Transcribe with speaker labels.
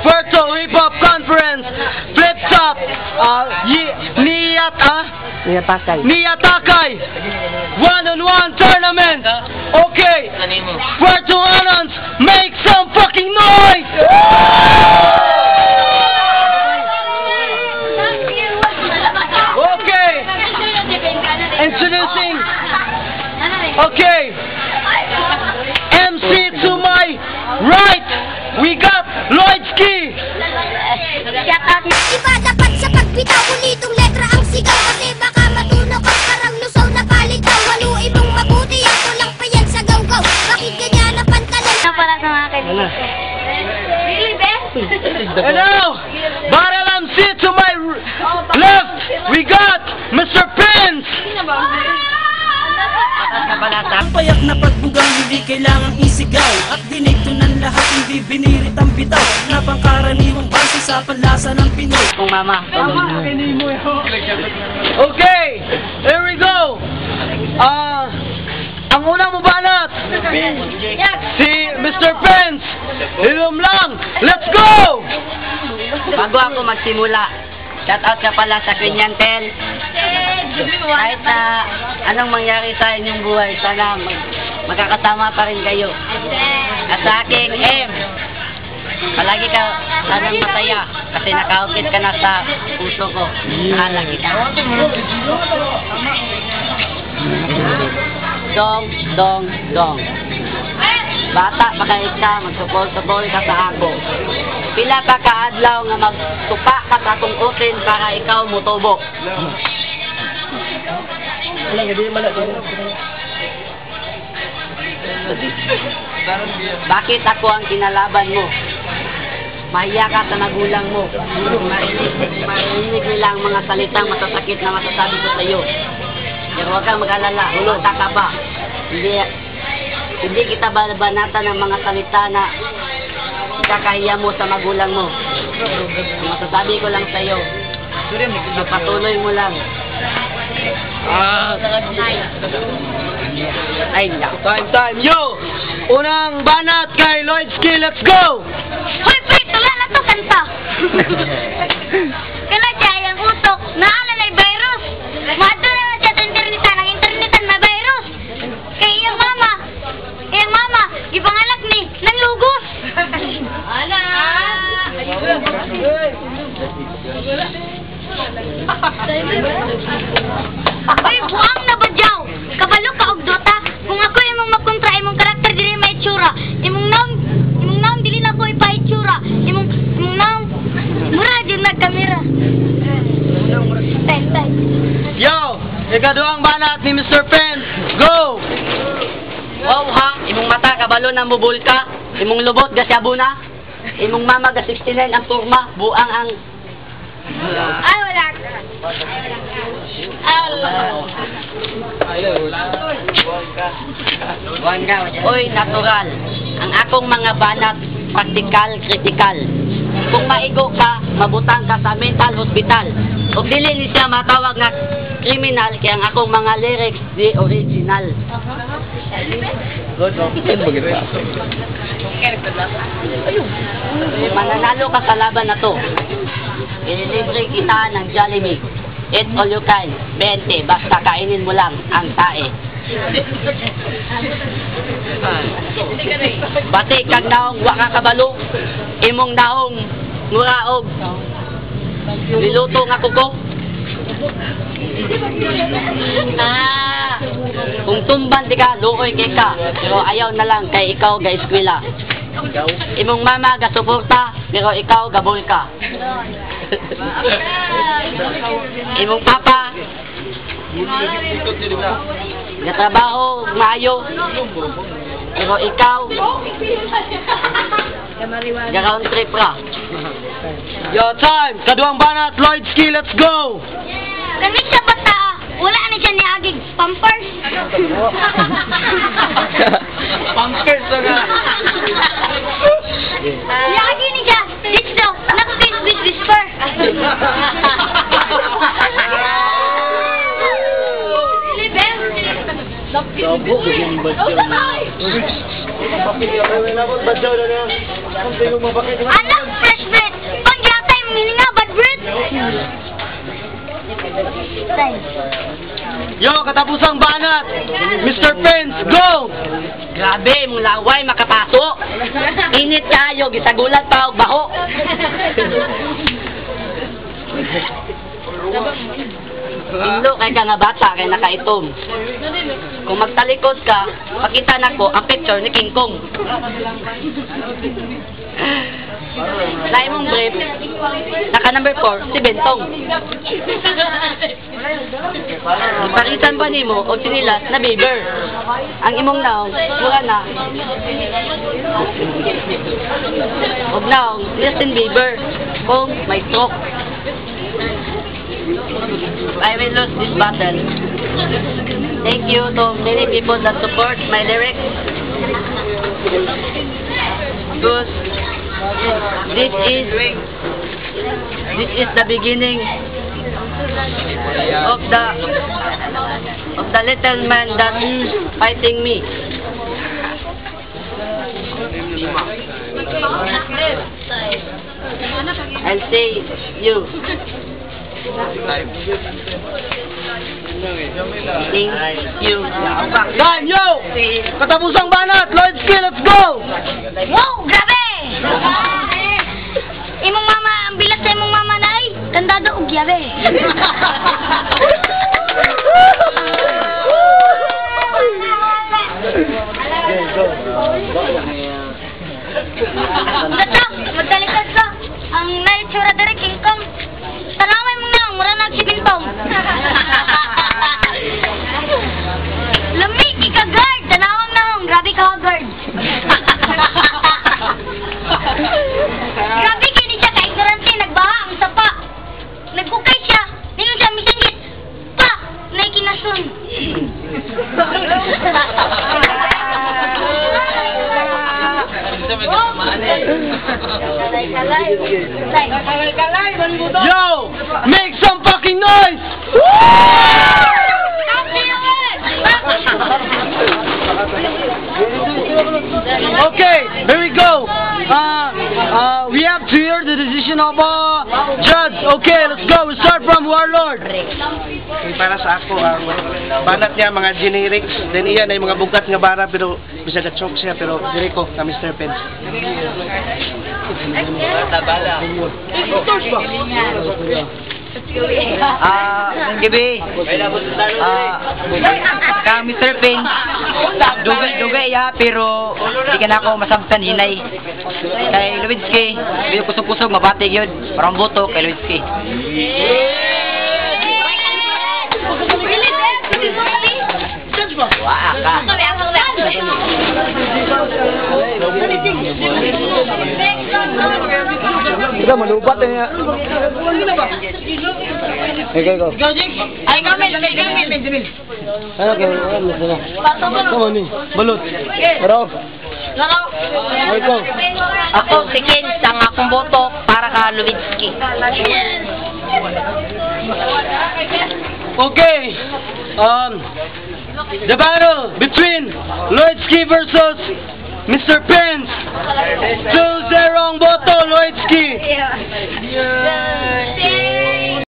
Speaker 1: Puerto Hip Hop Conference, Flip Top, Niyatakay, one-on-one tournament. Okay, Puerto Anons, make some fucking noise! Okay, introducing, okay, MC to my right, we got Lloydski.
Speaker 2: Iba dapat sa pagbitaw, unitong letra ang sigaw, kasi baka matunog ang parang lusaw na palitaw. Haluin mong mabuti, ako lang pa yan sa gaw-gaw. Bakit ganyan ang pantalan?
Speaker 3: Ano pala sa mga kaibigan? Really, be?
Speaker 1: And now, Barrel MC to my left, we got Mr. Prince.
Speaker 4: Ang payak na pagbugang hindi kailangang isigaw, at dinigto ng lahat hindi binirit ang bitaw, na pangkaraniwang base sa panlasa ng Pinoy.
Speaker 3: Kung mama.
Speaker 1: Okay, here we go. Ang unang mabanat, si Mr. Prince. Ilum lang, let's go!
Speaker 3: Bago ako magsimula, shout out ka pala sa Quinyantel. Kahit na anong mangyari sa inyong buhay, sana magkakasama pa rin kayo. At sa aking M, palagi ka sanang masaya kasi nakaukit ka na sa puso ko. Mahala kita. Dong, dong, dong. Bata pa kayo ka, magsupol-supol ka sa ako. Pila ka kaadlaw nga magtupa ka sa akong utin para ikaw mutubok. Bakit ako ang kinalaban mo? Mahiya ka sa magulang mo. Marinig nila ang mga salitang masasakit na masasabi ko sa iyo. Pero huwag kang mag-alala, bata ka ba? Hindi kita babanatan ng mga salita na ikakahiya mo sa magulang mo. Ang masasabi ko lang sa iyo, patuloy mo lang.
Speaker 1: Ay, time. Yo! Unang banat kay Lloydski, let's go!
Speaker 2: Hoy, Prit! Wala na to kanta! Kala siya yung utok, naalalay virus! Madala na siya sa internetan, ang internetan may virus! Kaya iyang mama, ipangalak ni, nang lugos! Ala! Ay, buang na badyaw! Kabalo ka og dota! Kung ako imong magkontra, imong karakter dili may itsura. Imong naong dili na ko ipa-itsura. Imong naong mura dyan nagkamera. Tay.
Speaker 1: Yo! Ikaduhang banat ni Mr. Prince, go!
Speaker 3: Wow ha, imong mata kabalo na mubul ka, imong lubot gasyabu na, imong mama ga 69 ang turma, buang ang
Speaker 2: Ay, wala ka.
Speaker 3: Oy, natural. Ang akong mga banat, practical, critical. Kung maigo ka, mabutang ka sa mental hospital. O dili ni siya matawag na kriminal, kaya ang akong mga lyrics di original. Mananalo ka sa laban na to. Ililibre kita ng Jollibee. Eat all you can. 20. Basta kainin mo lang ang tae. Bati kag naong waka kabalo. Imong naong muraog. Niluto nga kuko. Kung tumban di ka, luoy kay ka. Pero ayaw na lang kay ikaw ga eskwela. Imong mama ga suporta, pero ikaw gabol ka. Imong papa gatrabaho maayo, pero ikaw garaon trip ka.
Speaker 1: Yo, time! Kaduhang banat, Lloydski, let's go!
Speaker 2: Ganit siya bata, wala na siya niagig pampers.
Speaker 1: Pampers na nga!
Speaker 2: Niagig ni siya, dito daw, nakapit with whisper. Really, Ben? Anak, fresh bread! Pangyatay, mga bad bread!
Speaker 1: Yo, katapusang banat! Mr. Pence, go!
Speaker 3: Grabe, mong laway, makapasok. Init kayo, gisagulat pa og baho. Indo kay ka nga bata, kay nakaitom. Kung magtalikod ka, pakita na ko ang picture ni King Kong. Lain mong brief, naka number 4, si Bentong. Iparitan pa nimo o sinilas na Bieber. Ang imong naong, mura na. Huwag naong, Justin Bieber, kung may stroke. I will lose this battle. Thank you to many people that support my lyrics. Because this is the beginning of the little man that is fighting me. I'll say you. Thank you.
Speaker 1: Time, yo! Katapusang banat! Lloydski, let's go!
Speaker 2: Wow, grabe! Imong mama, ang bilas sa imong mama na ay, kandado og yabe. Data, magtalikod ka. Ang naitsura dari King Kong. Tanaway mo na, mura na si Bintong. Lami, ika-guard. Tanawang na, grabe ka guard. Grabe, kini siya ka-ignorante. Nagbaha ang sapa. Nagkukay siya. Nino siya misingit. Pa, naikinasun.
Speaker 1: Yo! Make some fucking noise! Okay, here we go. We have to hear the decision of judge. Okay, let's go. We start from Warlord.
Speaker 5: Para sa ako, ang banat niya mga generics, then iyan ay mga bugat nga bara, pero bisa ka-choke siya, pero dire ko na Mr. Pence.
Speaker 3: Gabi. Ka Mr. Pence, dugay ya, pero di ka na ako masamtan hinay. Kay Lloydski, bilo kusog-kusog, mabatig yun. Parang boto kay Lloydski. Wah, ka.
Speaker 1: Ikaw, malupat niya. Ikaw.
Speaker 2: Ay, gamit.
Speaker 1: Ano kayo? Ano ni? Balot. Pero. Ikaw.
Speaker 3: Ako, si Ken, ang akong boto para ka Lloydski.
Speaker 1: Okay. The battle between Lloydski versus Mr. Pence. 2-0 ang boto, Lloydski.